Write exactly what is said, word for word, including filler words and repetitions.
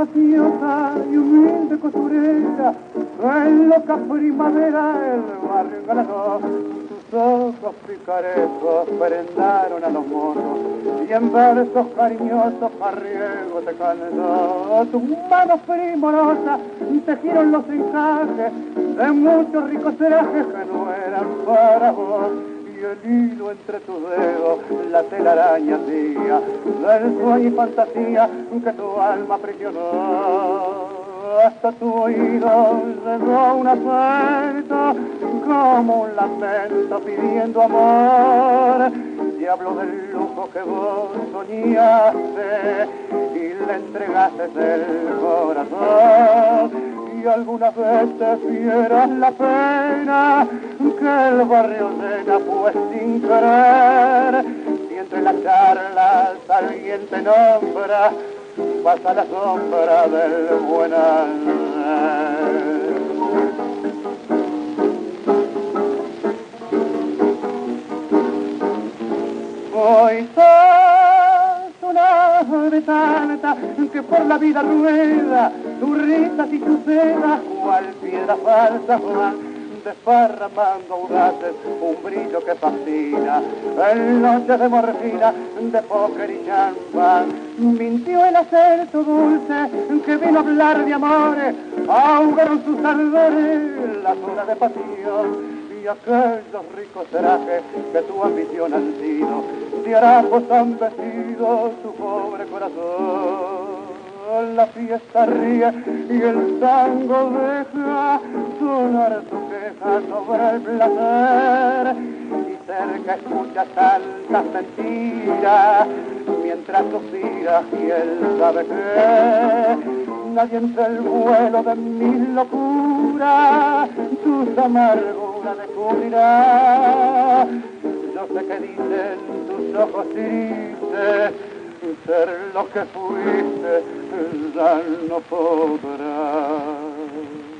graciosa y humilde costurera, en loca primavera el barrio engalanó. Tus ojos picarescos prendaron a los monos y en versos cariñosos Arriego te cantó. Tus manos primorosas tejieron los encajes de muchos ricos trajes que no eran para vos. Y el hilo entre tus dedos, la telaraña hacía del sueño y fantasía que tu alma aprisionó. Hasta tu oído llegó un acento como un lamento pidiendo amor. Y habló del lujo que vos soñaste y le entregaste el corazón. Y algunas veces vieras la pena que el barrio llena, pues sin querer, si entre las charlas alguien te nombra, pasa la sombra del buen ayer. Hoy sos una ave santa que por la vida rueda, tus risas y tus sedas cual piedra falsa van desparramando audaces un brillo que fascina en noches de morfina, de póker y champán. Mintió el acento dulce que vino a hablar de amores, ahogaron sus ardores las horas de pasión. Y aquellos ricos trajes que tu ambición han sido, de harapos han vestido tu pobre corazón. La fiesta ríe y el tango deja sonar tu queja sobre el placer. Y cerca escuchas tantas mentiras mientras suspiras y él sabe que nadie entre el vuelo de mis locuras tus amarguras descubrirá. Yo sé que dicen tus ojos tristes, ser lo que fuiste ya no podrás.